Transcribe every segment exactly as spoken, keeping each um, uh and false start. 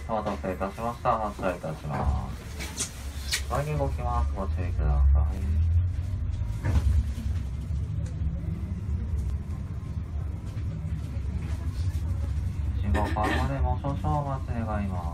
お待たせいたしました。発車いたします。前に動きます。ご注意ください。信号変わるまでもう少々お待ち願います。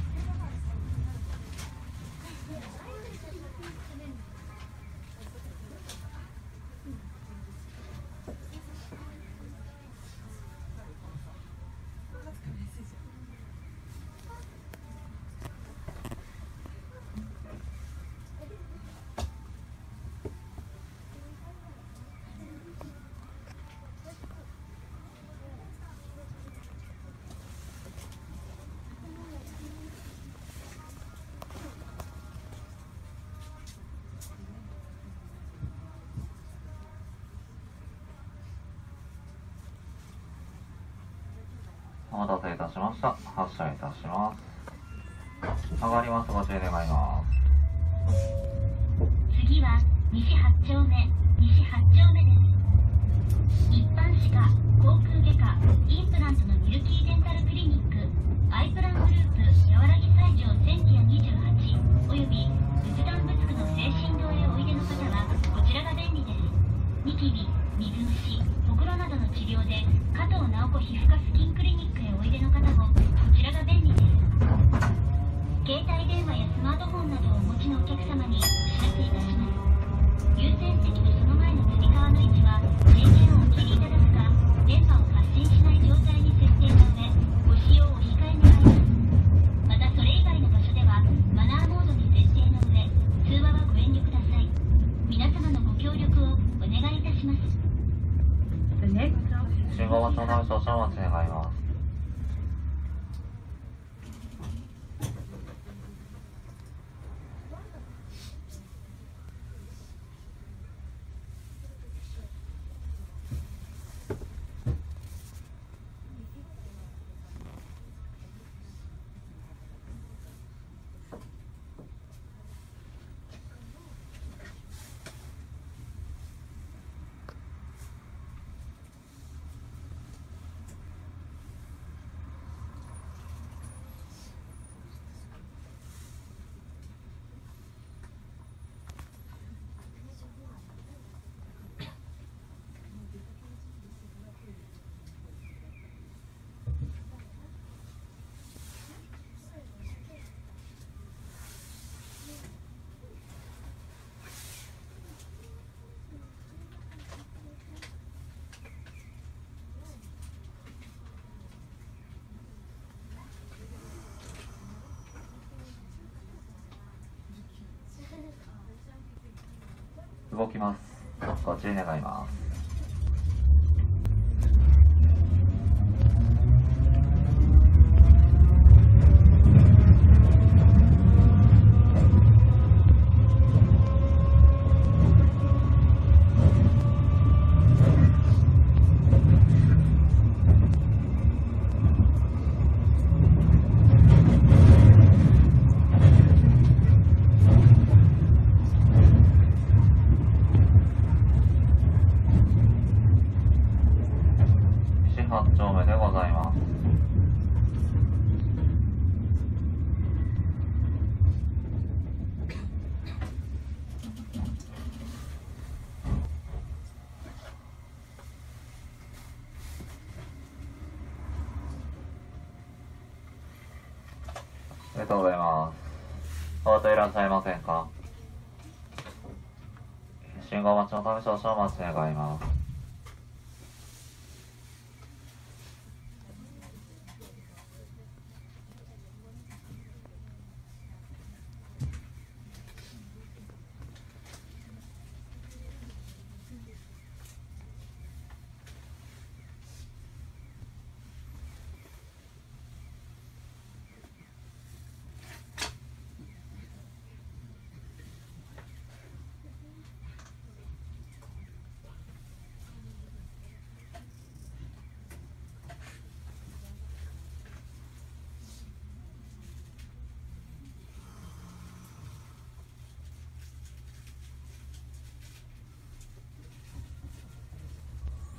お待たせいたしました。発車いたします。上がります。ご注意願います。 次は西はち丁目、西はち丁目です。一般歯科、口腔外科、インプラントのミルキーデンタルクリニック、アイプラングループ、やわらぎ西条せんきやにじゅうはち、および仏壇仏具の精神堂へおいでの方は、こちらが便利です。ニキビ、水虫、ほくろなどの治療で、加藤直子皮膚科スキンクリニックへおいでの方も、こちらが便利です。携帯電話やスマートフォンなどをお持ちのお客様にお知らせいたします。優先席とその前のつり革の位置は電源をお切りいただくか、電波を発信しない状態に設定の上、ご使用をお控え願います。またそれ以外の場所ではマナーモードに設定の上、通話はご遠慮ください。皆様のご協力をお願いいたします。 信号待ちのため少々お待ち願います。動きます。ご注意願います。はち丁目でございます。ありがとうございます。お待ちいらっしゃいませんか？信号待ちのため少々お待ち願います。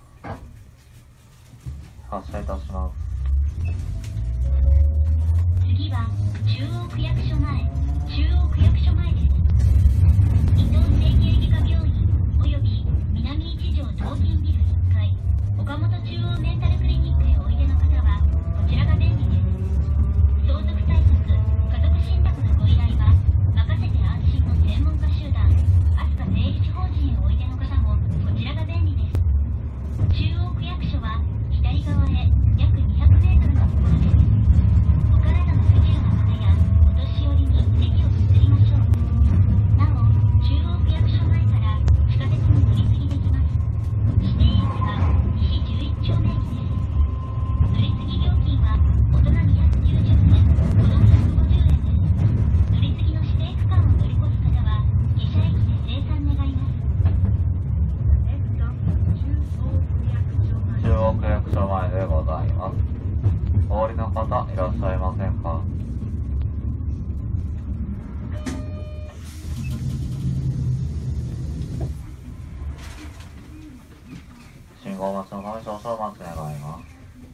発車いたします。 次次は中央区役所前、中央区役所前です。伊東整形外科病院および南一条東金ビルいっかい岡本中央メンタルクリニックへおいでの方はこちらが便利です。相続対策、家族信託のご依頼は任せて安心の専門家集団飛鳥税理士法人へおいでの方もこちらが便利です。中央区役所は左側へ約にひゃくメートルのところです。お体の不自由な方やお年寄りに席を譲りましょう。なお、中央区役所前から地下鉄に乗り継ぎできます。指定駅は西じゅういっ丁目駅です。乗り継ぎ料金は大人にひゃくきゅうじゅうえん、子供ひゃくごじゅうえんです。乗り継ぎの指定区間を乗り越す方は下車駅で精算願います。 中央区役所前でございます。お降りの方いらっしゃいませんか？信号待ちのため少々お待ち願います。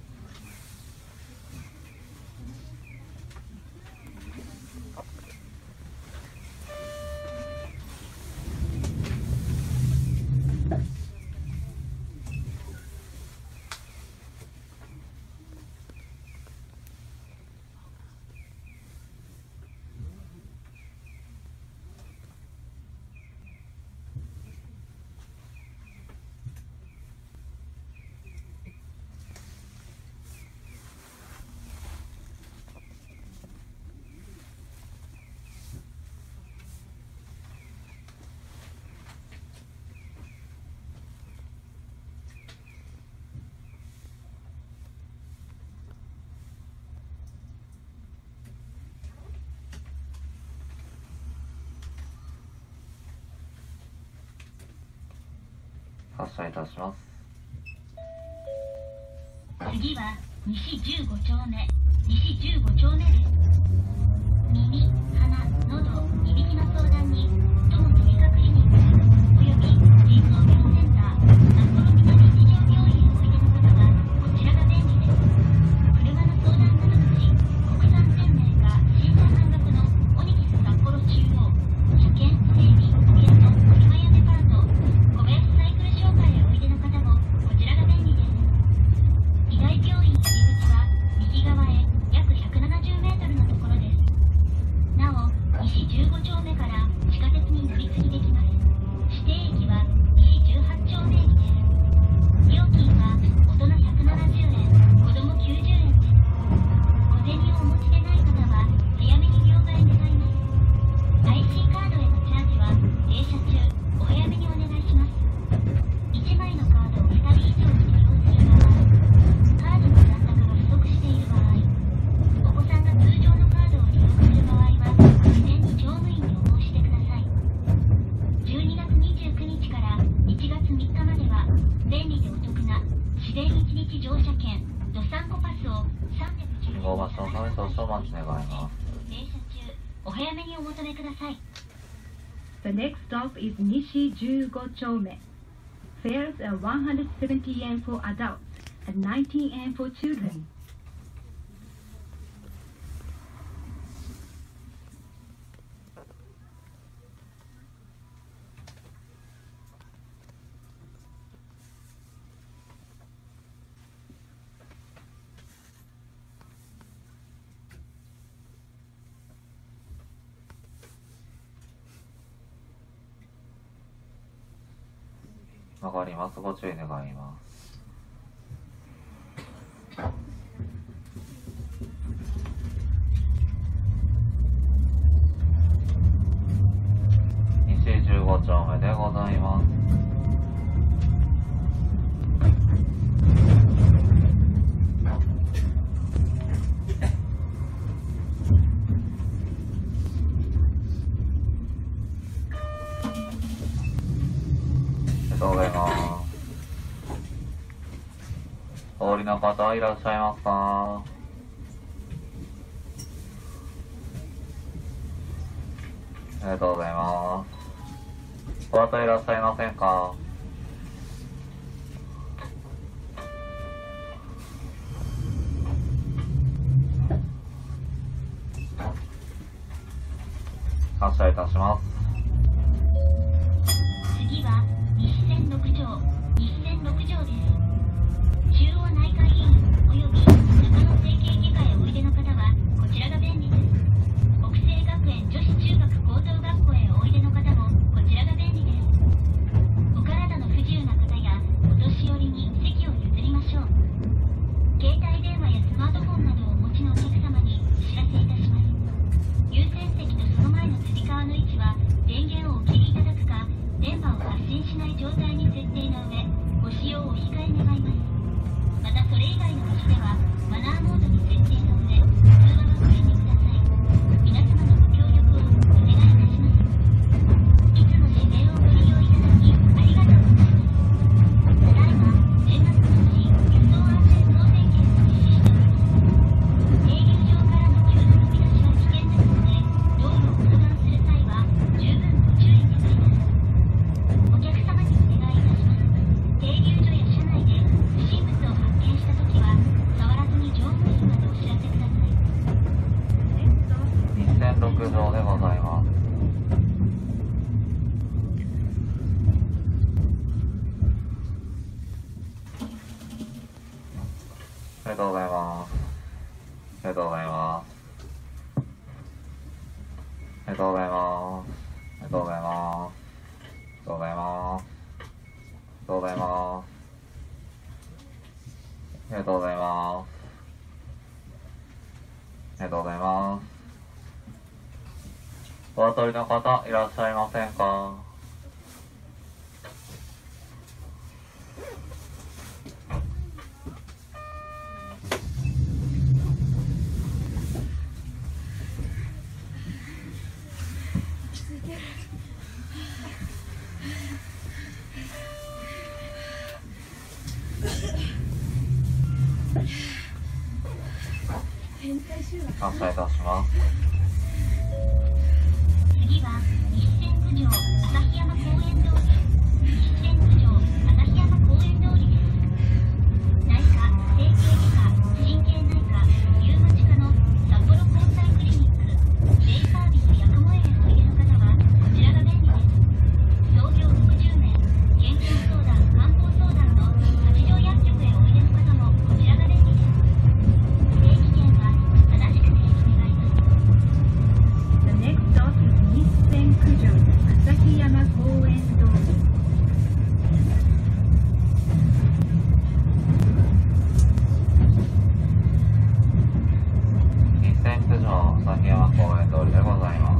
発車いたします。 次は西じゅうご丁目、西じゅうご丁目です。耳、鼻、喉、いびきの相談に友耳鼻科クリニックおよび腎臓病センター札幌南一条病院へおいでの方はこちらが便利です。車の相談窓口、国産鮮明か新車半額のオニキス札幌中央、車検、整備、お部屋の車やデパート、小林サイクル紹介へおいでの方もこちらが便利です。医大病院入り口は右側へ約ひゃくななじゅうメートルのところです。なお、西じゅうご丁目から地下鉄に乗り継ぎできます。指定駅は西じゅうはち丁目駅です。料金は大人ひゃくななじゅうえん、子供きゅうじゅうえんです。小銭をお持ちでない方は早めに両替願います。アイシー カードへのチャージは停車中お早めにお願いします。いちまいのカードをふたり以上に利用する場合、カードの残高が不足している場合、お子さんが通常のカードを利用する場合は事前に乗務員にお申し出ください。じゅうにがつにじゅうくにちからいちがつみっかまでは便利でお得な自然いちにち乗車券どさんこパスをさんびゃくじゅうえん信号待ちのため少々お待ち願います。 停車中お早めにお求めください。 The next stop is Nishiじゅうご丁目. Fares are one hundred seventy yen for adults and ninety yen for children. わかります。ご注意願います。西じゅうご丁目でございます。ありがとうございます。お降りの方いらっしゃいますか？ありがとうございます。お後いらっしゃいませんか？ 発車いたします。 次は西線ろく条、西線ろく条です。中央内科医院および中野整形外科へおいでの方はこちらが便利です。北西学園女子中学高等学校へおいでの方もこちらが便利です。お体の不自由な方やお年寄りに席を譲りましょう。携帯電話やスマートフォンなどをお持ちのお客様にお知らせいたします。優先席とその前のつり革の位置は電源をお切りいただくか電波を発信しない状態に設定の上ご使用をお控え願います。またそれ以外の場所ではマナーモードに設定の上通話はご遠慮ください。皆様のご協力をお願いいたします。いつも指名をご利用いただきありがとうございます。ただいま年末年始輸送安全総点検を実施しております。停留場からの急な飛び出しは危険ですので道路を横断する際は十分ご注意願います。お客様にお願いいたします。停留所や車内で不審物を発見したときは触らずに乗務員までお知らせください。 西線ろく条でございます。ありがとうございます。ありがとうございます。ありがとうございます。ありがとうございます。ありがとうございます。ありがとうございます。ありがとうございます。ありがとうございます。お渡りの方いらっしゃいませんか？発車いたします。 次は西線九条旭山公園通り、西線九条旭山公園通りです。内科、整形外科、神経内科、リウマチ科の札幌交際クリニック、デイサービス八雲へおいでの方はこちらが便利です。創業ろくじゅうねん、健康相談、漢方相談の八条薬局へおいでの方もこちらが便利です。定期券は正しくてお願います。 The next stop is Nissan Kujo, Asahiyama Koen Dori. 西線九条旭山公園通りでございます。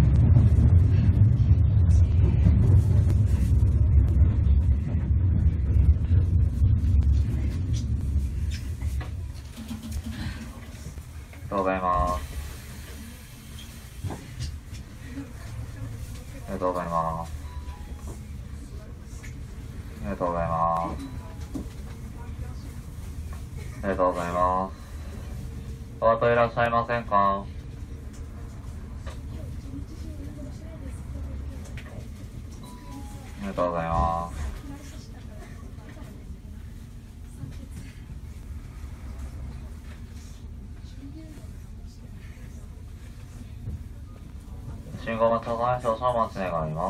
ありがとうございます。ありがとうございます。ありがとうございます。ありがとうございます。お渡りいらっしゃいませんか？ありがとうございます。信号待ちのため少々お待ち願います。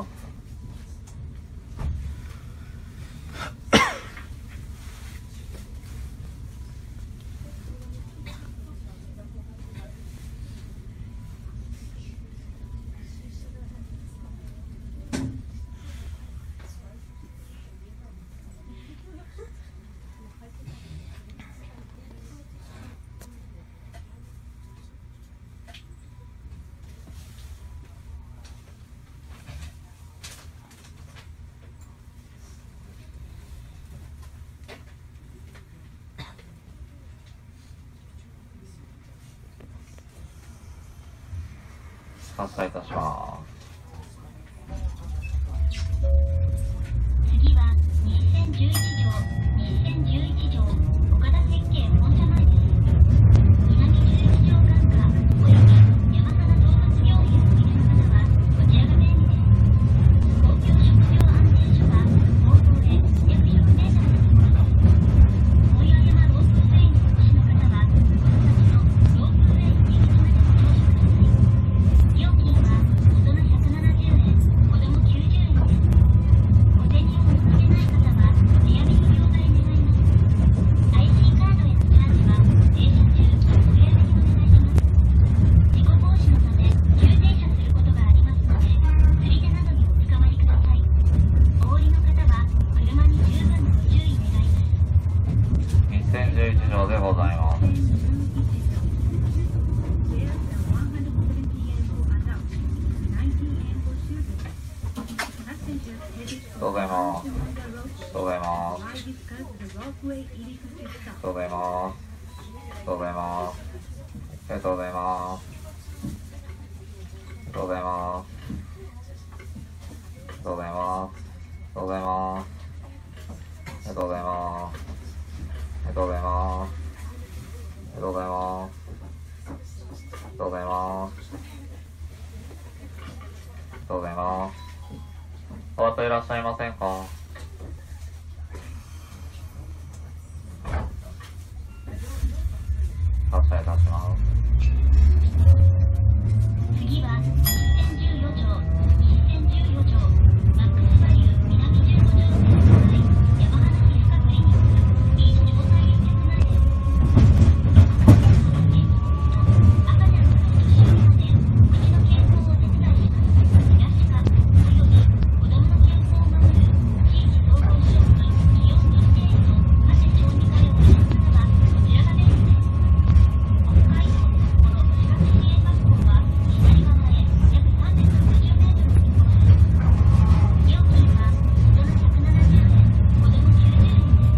発車いたします。 次は西線じゅういち条、西線じゅういち条岡田設計本社前です。南じゅういち条眼科および山花動物病院をおいでの方はこちらが便利です。公共食料安全所は方向で約ひゃくメートルのところです。大岩山ロープウェイにお越しの方はこの先のロープウェイ入り口までご乗車ください。料金は大人 the ropeway 入り口あり stop. がとうございます。ありがとうございます。ありがとうございます。ありがとうございます。ありがとうございます。ありがとうございます。ありがとうございます。ありがとうございます。ありがとうございます。ありがとうございます。ありがとうございます。お後いらっしゃいませんか？発車いたします。 次は西線じゅうよ条、西線じゅうよ条、マックスバリュー南じゅうご条線の場合、山花皮膚科クリニック、いい状態輸血前です。赤ちゃんからお年寄りまで、口の健康をお手伝いします。東か、および子供の健康を守る地域総合ショップ、気温認定医の加瀬小児科でお越しの方は、こちらが便利です。北海道札幌視覚支援学校は左側へ約さんびゃくろくじゅうメートルのところです。料金は大人ひゃくななじゅうえん、子供きゅうじゅうえんです。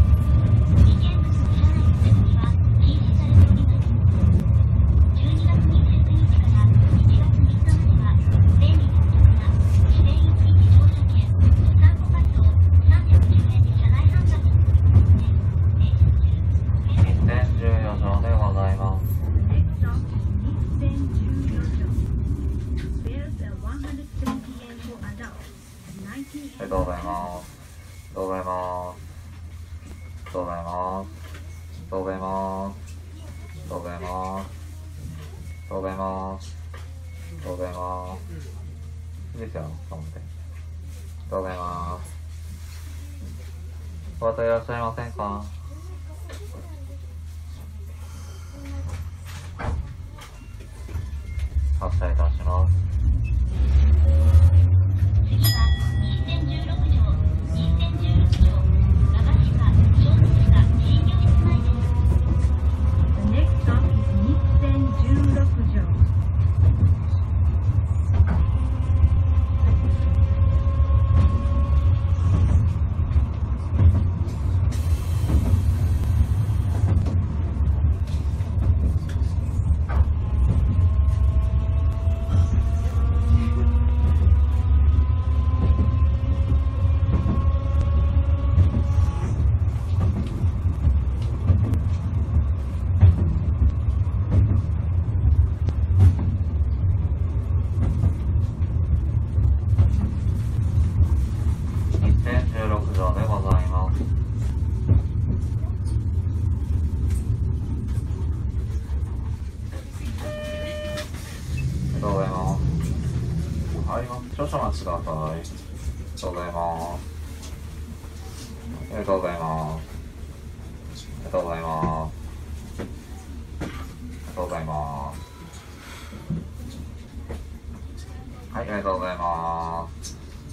危険物の車内の手引きは禁止されております。じゅうにがつにじゅうくにちからいちがつみっかまでは便利でお得な指定一日乗車券お散歩パスをさんびゃくじゅうえんで車内販売の取り組みです。 西線じゅうよ条でございます。 The next stop is Nissen Juyojo. Fares are one hundred seventy yen for adults and ninety あり yen がとう for ございます。ありがとうございます。ありがとうございます。ありがとうございます。ありがとうございます。ありがとうございます。ありがとうございます。いいですよ、と思って。ありがとうございます。お方いらっしゃいませんか？発車いたします。 次は西線じゅうろく条、西線じゅうろく条、馬場歯科、小児歯科診療室前です。 The next stop is Nissen Jurokujo. 西線じゅうろく条でございます。ありがとうございます。入ります。少々お待ちください。ありがとうございます。ありがとうございます。ありがとうございます。ありがとうございます。はい、ありがとうございます。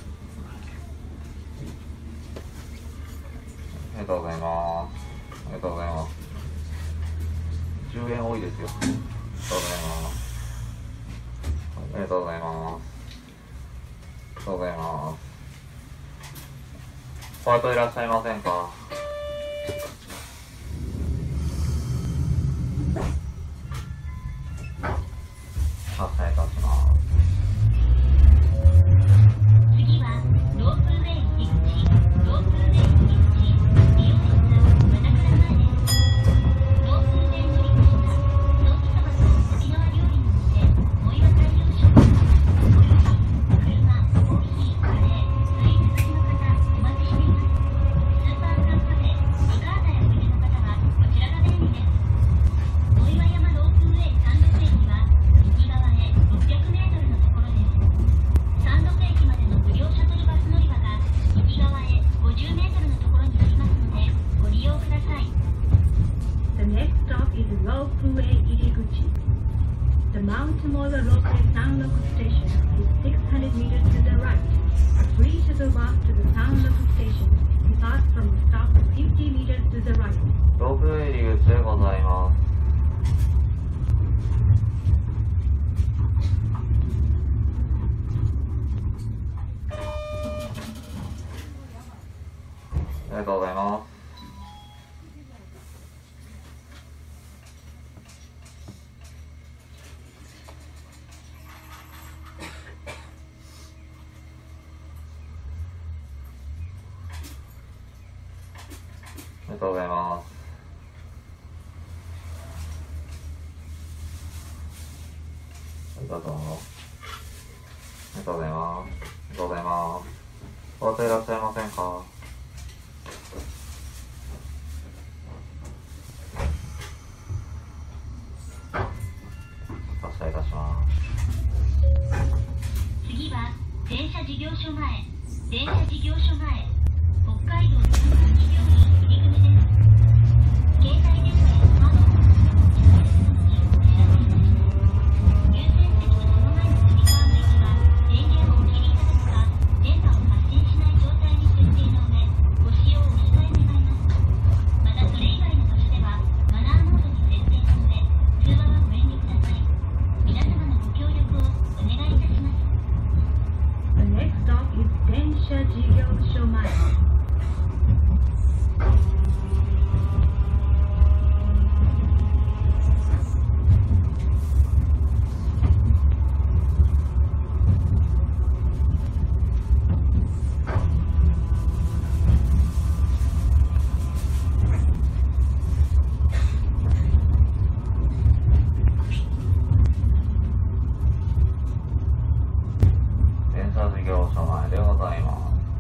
ありがとうございます。ありがとうございます。じゅうえん多いですよ。ありがとうございます。ありがとうございます。ありがとうございます。お後いらっしゃいませんか？発車いたします。 次はロープウェイ入り口、ロープウェイ入り口、美容室、またから前です。ロープウェイ乗り口は、ソーキそばと沖縄料理の店、藻岩太陽食堂、および車、コーヒー、カレー、スイーツ好きの方、お待ちしています。スーパーカンカフェ、リガータやお店の方は、こちらが便利です。藻岩山ロープウェイ山麓駅は、右側へろっぴゃくメートルのところです。山麓駅までの無料シャトルバス乗り場が右側へごじゅうメートルのところにありますのでご利用ください。 The next stop is Ropeway Iriguchi. The Mount Mola Ropeway Sanroku Station is six hundred meters to the right. A free shuttle bus to the Sanroku Station departs from the stop fifty meters to the right. ロープウェイ入り口でございます。ありがとうございます。 とうございます。どうぞ。ありがとうございます。ありがとうございます。お忘れいらっしゃいませんか？発車いたします。 次は電車事業所前、電車事業所前、北海道産業病院入り口です。携帯電話やスマートフォンの使用をお知らせいたします。優先席とその前のつり革の位置は電源をお切りいただくか、電波を発信しない状態に設定の上、ご使用をお控え願います。またそれ以外の場所ではマナーモードに設定の上、通話はご遠慮ください。皆様のご協力をお願いいたします。 The next stop is Densha Jigyo Shomai. 電車事業所前でございます。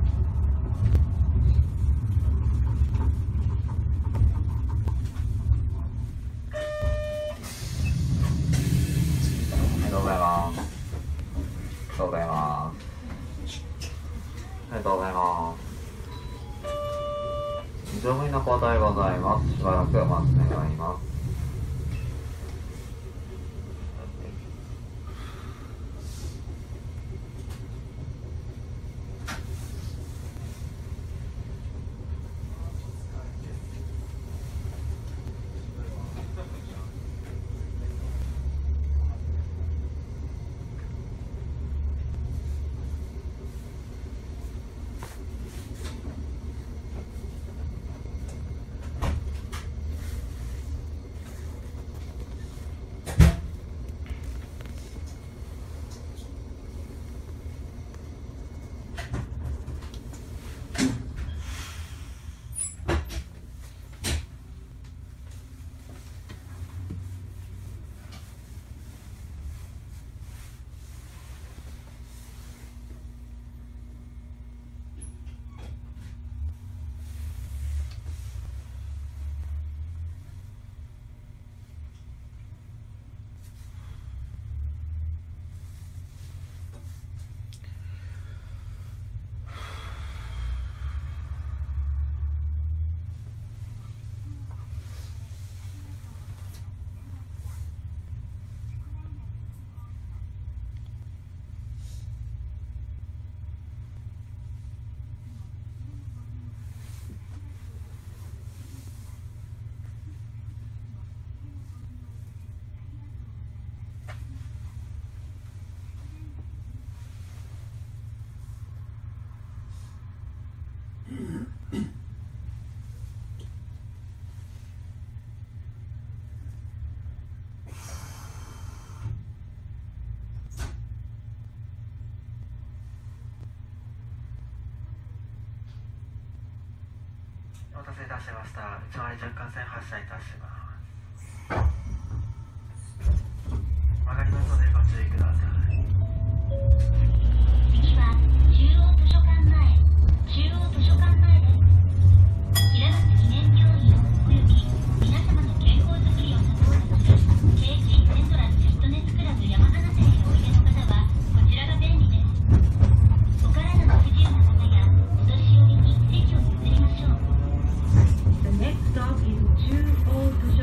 ありがとうございます。ありがとうございます。ありがとうございます。乗務員の交代ございます。しばらくお待ち願います。 お待たせいたしました。内回り若干線発車いたします。曲がりますのでご注意ください。 次は中央図書館前、中央図書館前です。平松記念病院および皆様の健康づくりをサポートする ケージー セントラルフィットネスクラブ山花店へおいでの方はこちらが便利です。お体の不自由な方やお年寄りに席を譲りましょう。 The next stop is Chu-O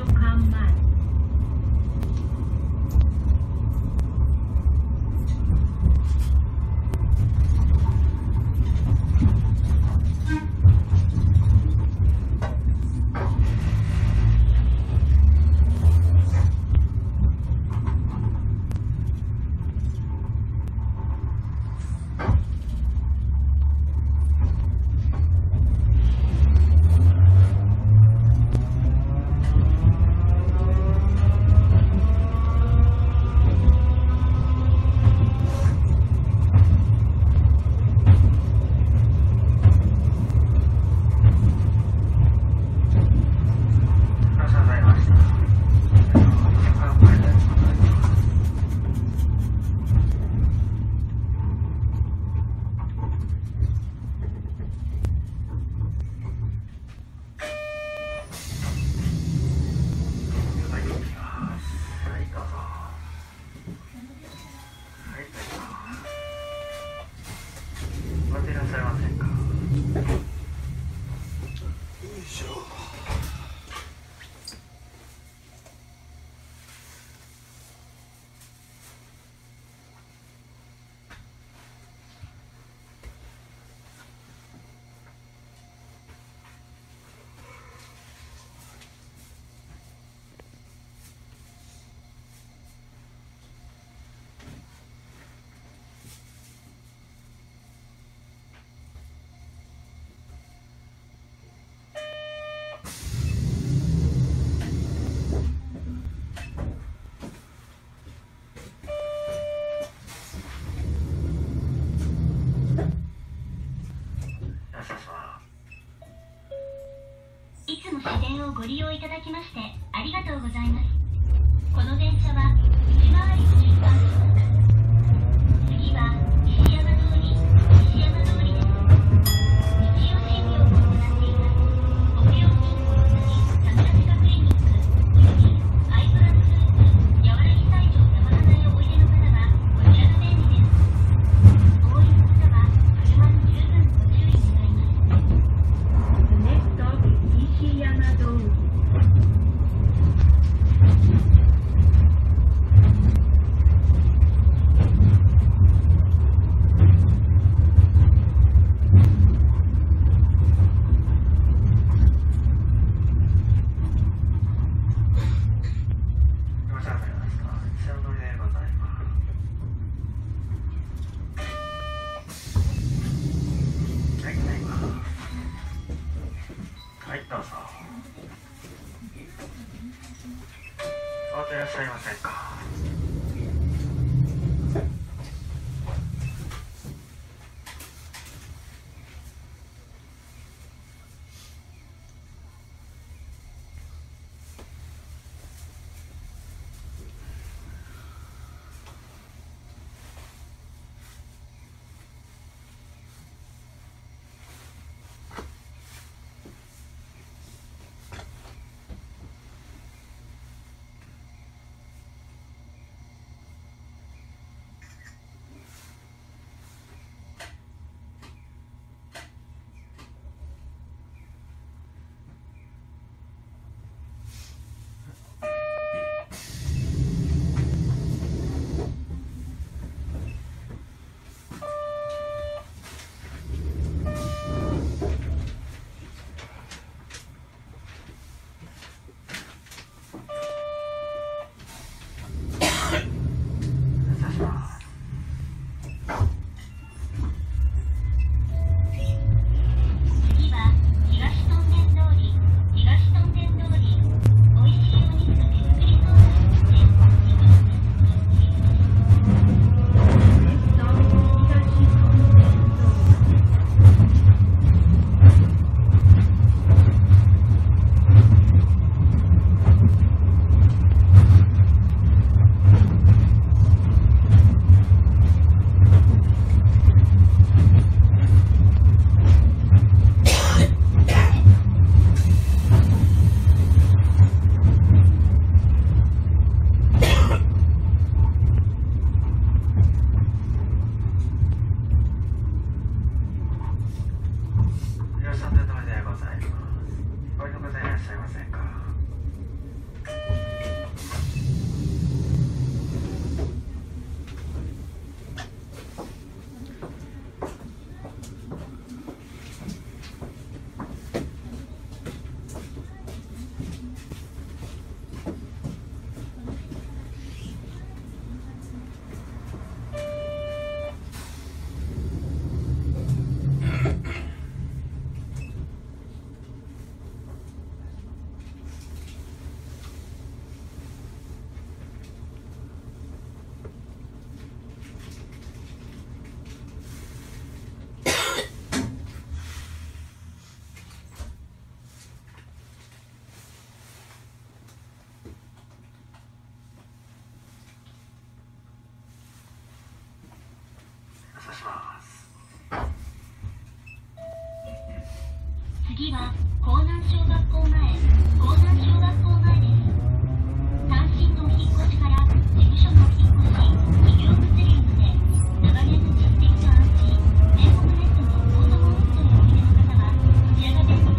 ご利用いただきましてありがとうございます。この電車は内回りに一般します。次は西山通り、西山通りです。日曜診療を行っています。北洋銀行より田村歯科クリニックおよびアイプランスーツ柔らぎ西条山花へおいでの方はこちらが便利です。お降りの方は車に十分ご注意願います。 The next stop is Ishiyama Dori. ご乗車されました。西山通りでございます。はい、ございます。はい、どうぞ。座っていらっしゃいませんか。 次は江南小学校前、江南小学校前です。単身のお引っ越しから事務所のお引っ越し、企業物流まで長年の実績が安心、全国ネットのオートモンストへおいでの方はこちらが便利です。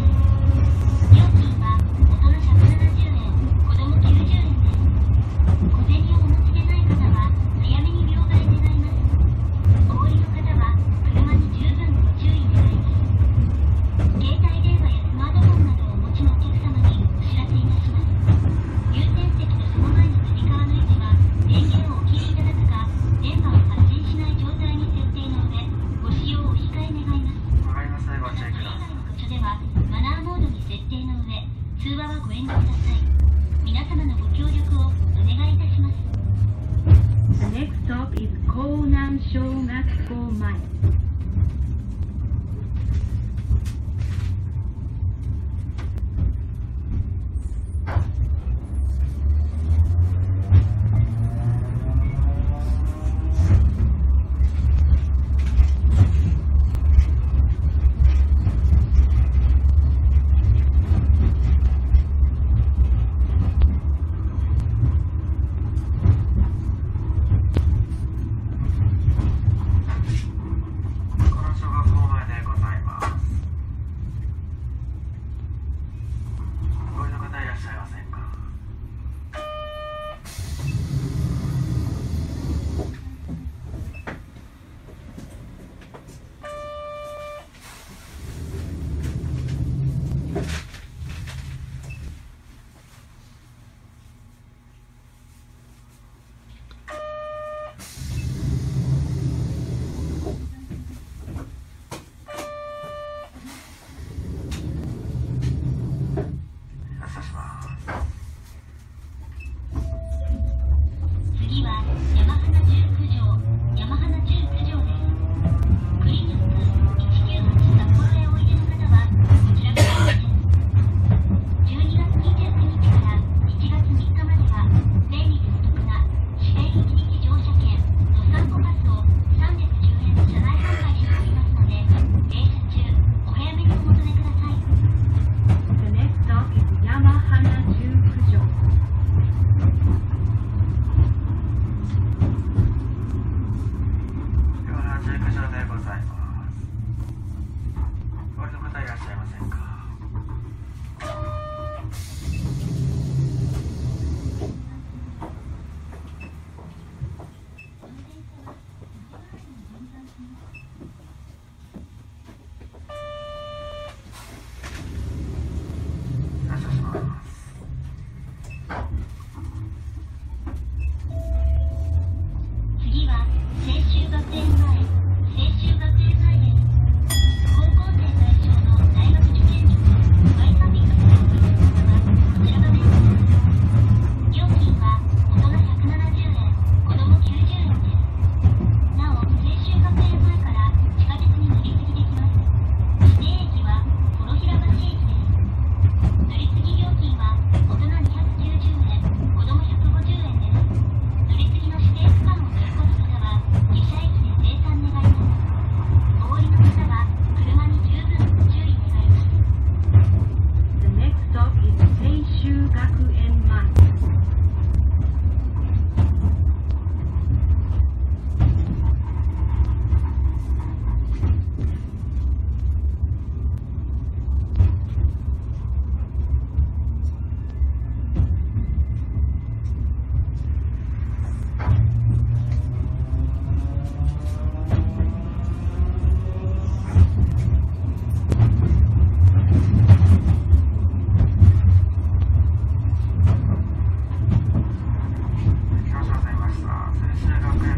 料金は大人ひゃくななじゅうえん、子供きゅうじゅうえんです。小銭をお持ちでない方は早めに両替願います。お降りの方は車に十分ご注意願います。携帯電話やスマートフォンなどをお持ちのお客様にお知らせいたします。優先席とその前のつり革の位置は電源をお切りいただくか、電波を発信しない状態に設定の上、ご使用をお控え願います。 わかりました。ご注意ください。 それ以外の場所ではマナーモードに設定の上、通話はご遠慮ください。皆様のご協力をお願いいたします。 The next stop is Konan Shogatsuko Mae.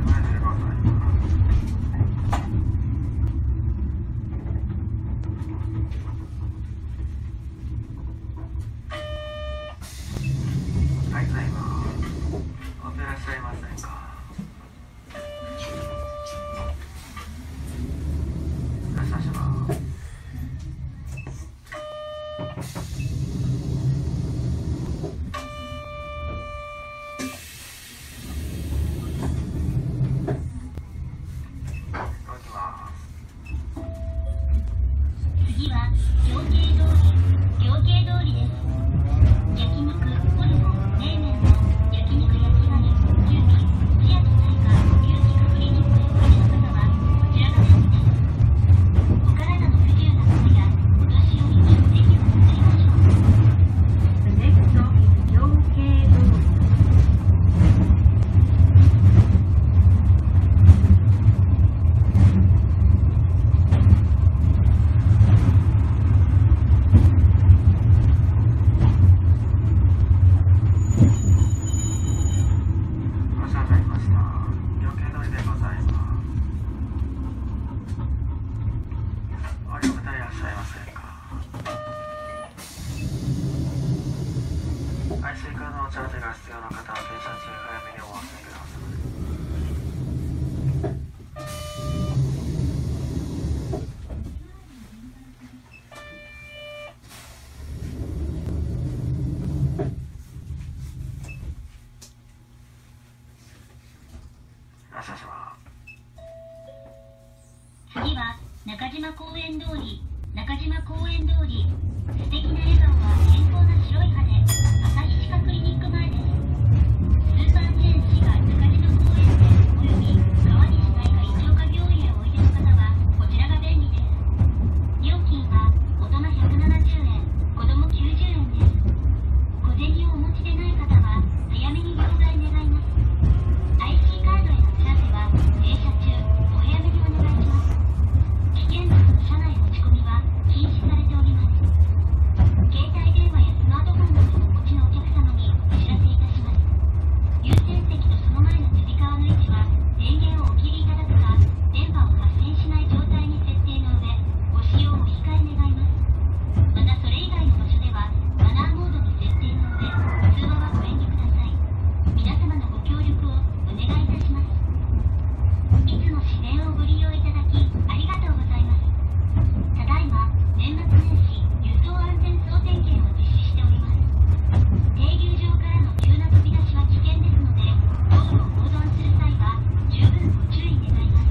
次は中島公園通り。中島公園通り。素敵な笑顔は健康な白い歯で旭歯科クリニック前です。スーパーチェーン市が中島公園店および川西大会一岡病院へおいでの方はこちらが便利です。料金は大人ひゃくななじゅうえん、子供きゅうじゅうえんです。小銭をお持ちでない方は早めに両替願います。アイシー カードへの手当は停車中お早めにお願いします。危険物の車内持ち込みは禁止されております。携帯電話やスマートフォンなどをお持ちのお客様にお知らせいたします。優先席とその前のつり革の位置は電源をお切りいただくか電波を発信しない状態に設定の上ご使用をお控え願います。またそれ以外の場所ではマナーモードに設定の上通話はご遠慮ください。皆様のご協力をお願いいたします。いつも市電をご利用いただきありがとうございます。ただいま年末年始輸送安全総点検を実施しております。停留場からの急な飛び出しは危険ですので道路を横断する際は十分ご注意願います。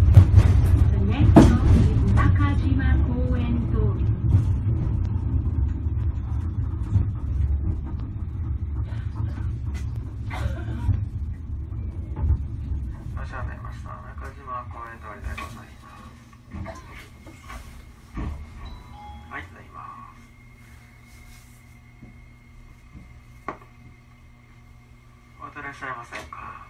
The next stop is Nakajima Koen Dori. お世話になりました。中島公園通りでございます。はい、ございます。おいらっしゃいませんか。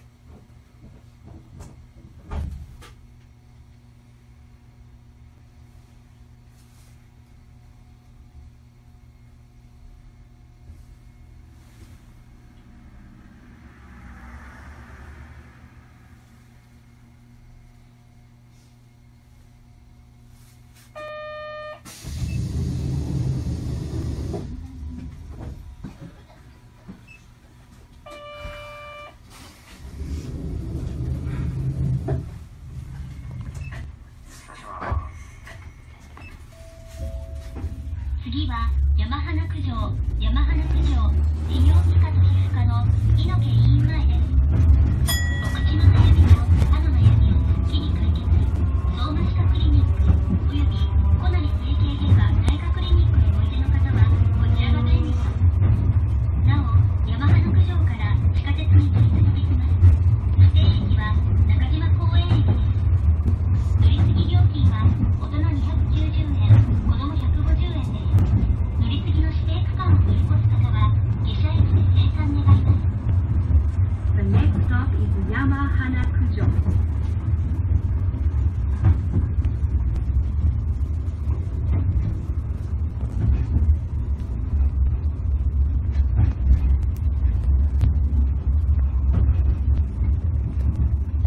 次は山花九条。山花九条美容皮下と皮膚科の猪木医院前です。お口の悩みと歯の悩みをすっきり解決相馬歯科クリニックおよび小成整形外科内科クリニックへおいでの方はこちらが便利です。なお山花九条から地下鉄に乗り継ぎできます。指定駅は中島公園駅です。乗り継ぎ料金は大人にひゃくきゅうじゅうえん、子供ひゃくごじゅうえんです。乗り継ぎの指定区間を乗り越す方は下車駅で精算願います。 The next stop is Yamahana Kujo. 次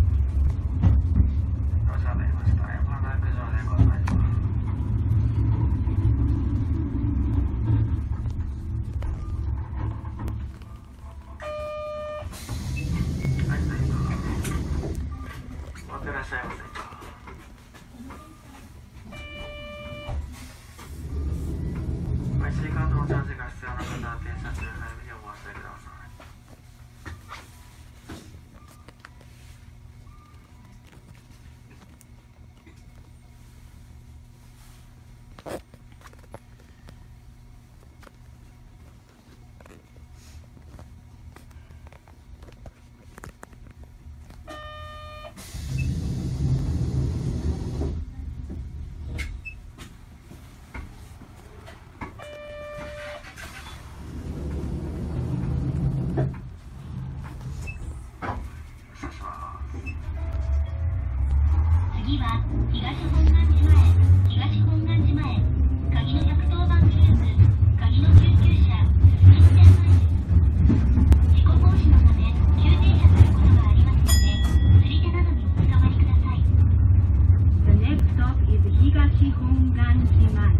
しゃいませんか。いちじかんのチャージが必要な方は停車中早めにお申し出ください。 次は東本願寺前、東本願寺前、鍵のひゃくとおばんグループ、鍵の救急車、運転前です。事故防止のため、急停車することがありますので、釣り手などにお捕まりください。 The next stop is Higashi Honganji Mai.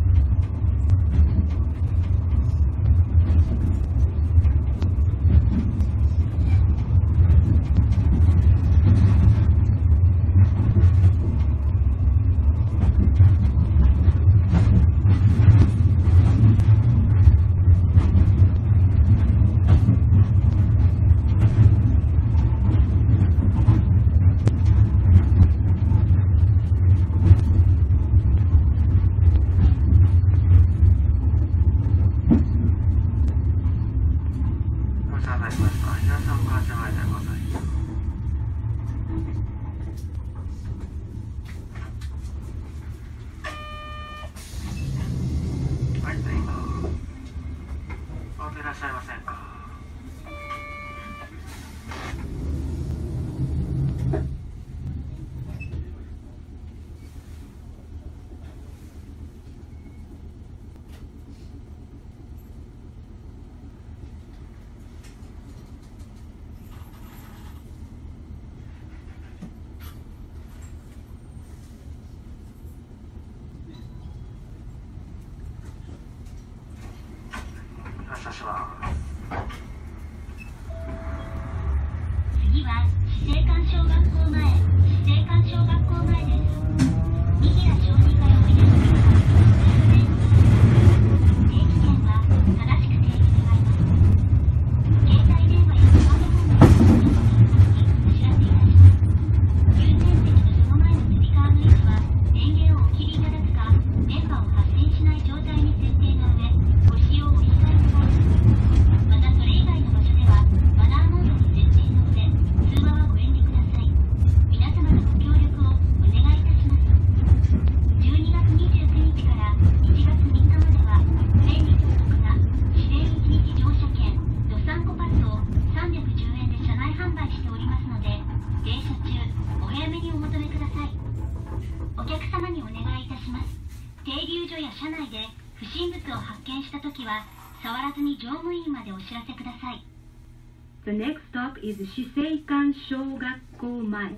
次は死生館小学校前、死生館小学校前です。三平小児科へおいでの方は通電定期券は正しく提示願います。携帯電話やスマートフォンのお知らせいたします。優先席とその前のつり革の位置は電源をお切りいただくか、電波を発信しない状態に設定の上、ご使用をお控えください。またそれ以外の場所ではマナーモードに設定の上、通話はご遠慮ください。皆様のご協力をお願いいたします。じゅうにがつにじゅうくにちからいちがつみっかまでは便利でお得な市電いちにち乗車券どさんこパスをさんびゃくじゅうえんで車内販売しておりますので、停車中お早めにお求めください。お客様にお願いいたします。停留所や車内で不審物を発見したときは触らずに乗務員までお知らせください。 The next stop is Shiseikan Shogakko Mai.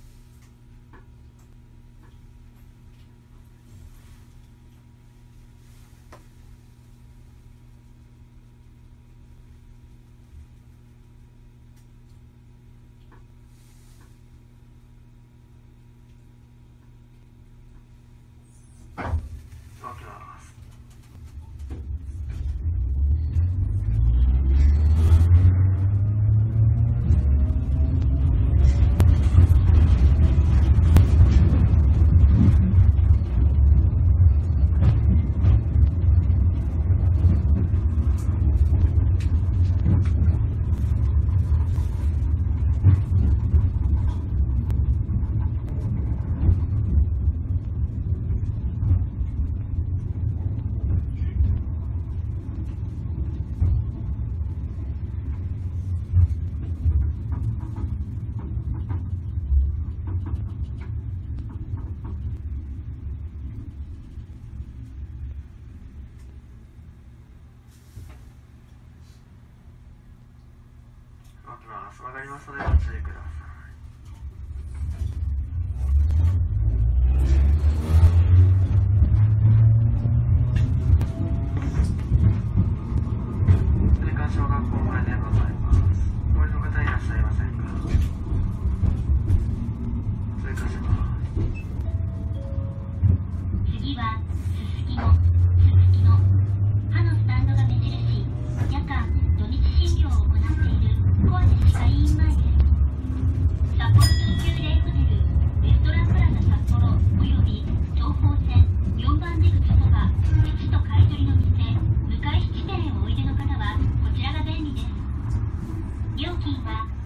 起きます。わかりますのでご注意ください。青函小学校前でございます。お降りの方いらっしゃいませんか。青函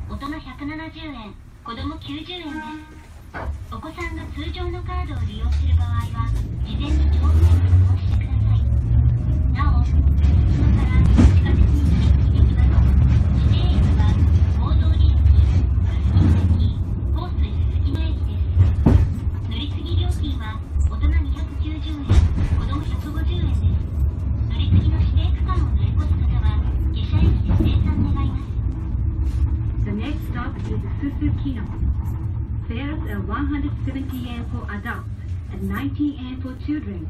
大人ひゃくななじゅうえん、子供きゅうじゅうえんです。お子さんが通常のカードを利用する場合は事前に乗務員にお申し出ください。なお、すすきのから地下鉄に乗り継ぎできます。指定駅は大通駅、すすきの駅、豊水すすきの駅です。乗り継ぎ料金は大人にひゃくきゅうじゅうえん、子供ひゃくごじゅうえんです。乗り継ぎの指定区間を乗り越す方は下車駅で精算願います。 The next stop is Susukino. Fares are one hundred seventy yen for adults and ninety yen for children.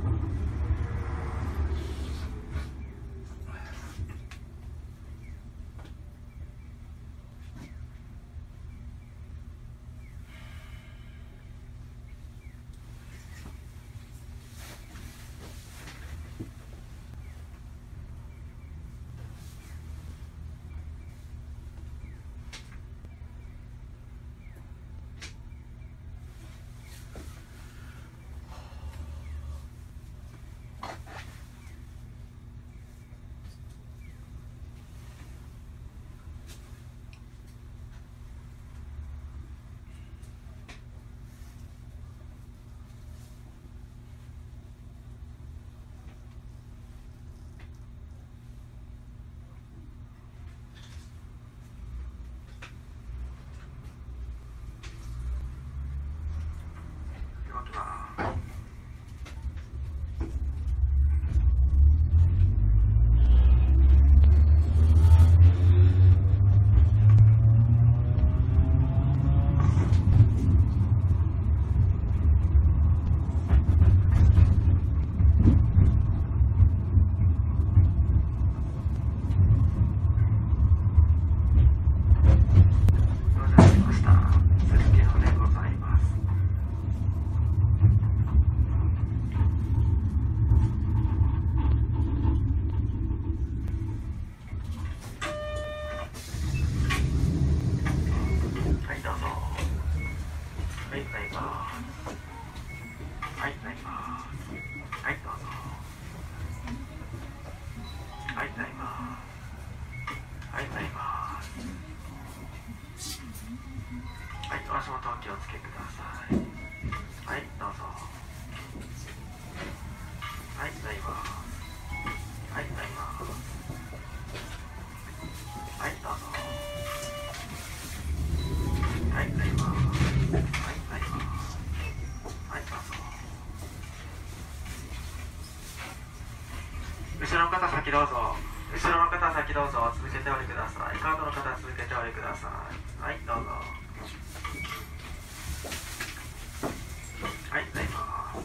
後ろの方先どうぞ。後ろの方先どうぞ。続けておりください。カードの方続けておりください。はい、どうぞ。はい、ございます。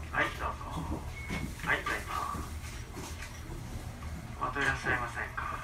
はい、どうぞ。はい、ございます。お後いらっしゃいませんか。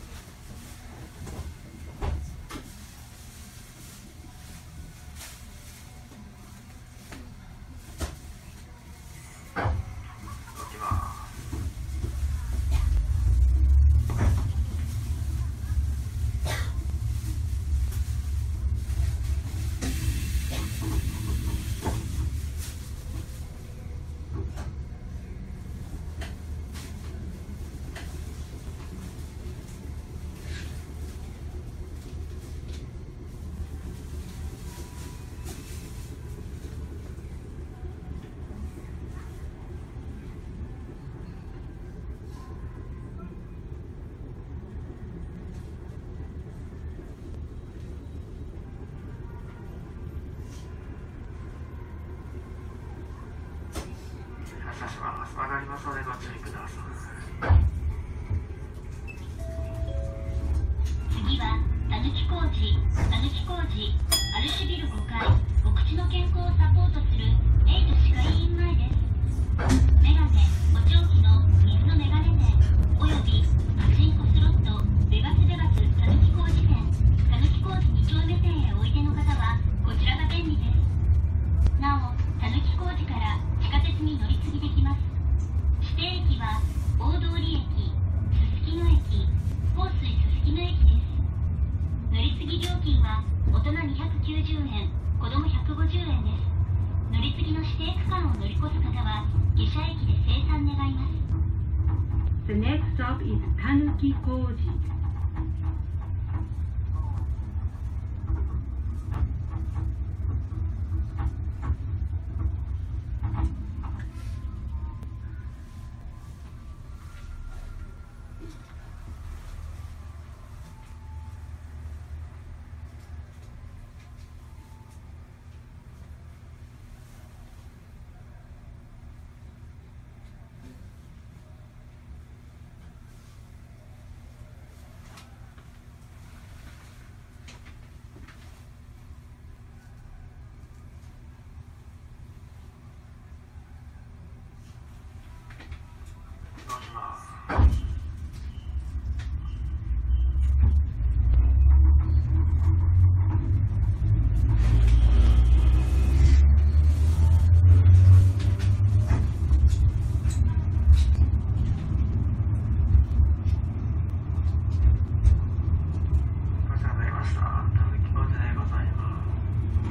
上がりますのでご注意ください。 次はたぬき工事たぬき工事アルシビルごかいお口の健康をサポートするエイト歯科医院前です。メガネ補聴器の水のメガネ店およびパチンコスロットベガスベガスたぬき工事店たぬき工事に丁目店へおいでの方はこちらが便利です。なおたぬき工事から地下鉄に乗り継ぎできます。指定駅は大通駅、すすきの駅、豊水すすきの駅です。乗り継ぎ料金は大人にひゃくきゅうじゅうえん、子供ひゃくごじゅうえんです。乗り継ぎの指定区間を乗り越す方は下車駅で精算願います。 The next stop is Tanuki Koji.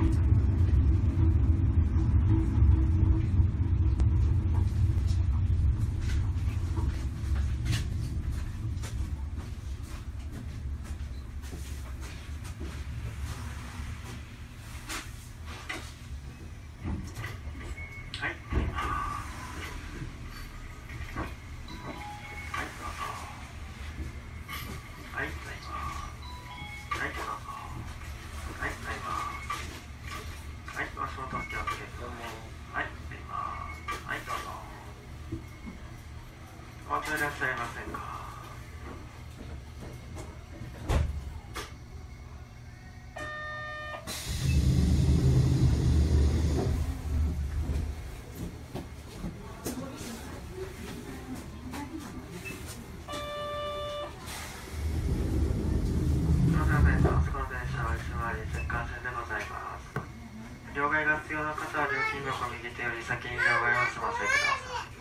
いらっしゃいませんか。両替が必要な方は料金箱右手より先に両替を済ませてください。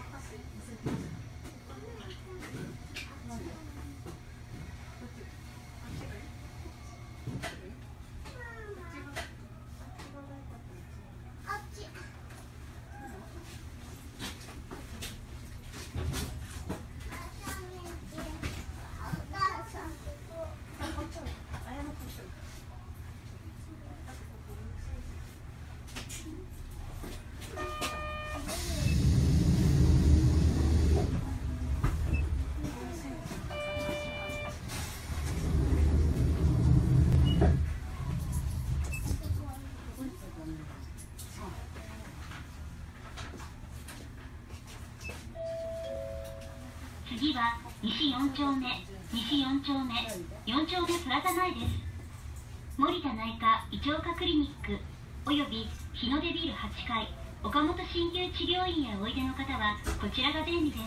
次は西よん丁目、西よん丁目、よん丁目プラザ前です。森田内科胃腸科クリニックおよび日の出ビルはちかい岡本鍼灸治療院へおいでの方はこちらが便利です。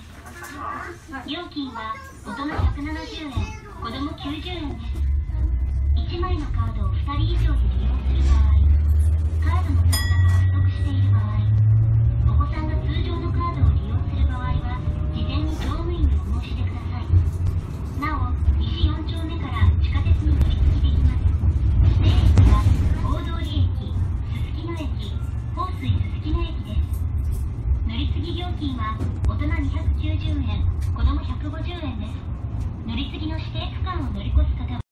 料金は大人ひゃくななじゅうえん、子供きゅうじゅうえんです。いちまいのカードをふたり以上で利用する場合、カードの残高が不足している場合、お子さんが通常のカードを利用する場合は事前に乗務員にお申し出ください。なお、西よん丁目から地下鉄に乗り継ぎできます。指定駅は大通駅、すすきの駅、豊水すすきの駅です。乗り継ぎ料金は大人にひゃくきゅうじゅうえん、子供ひゃくごじゅうえんです。乗り継ぎの指定区間を乗り越す方は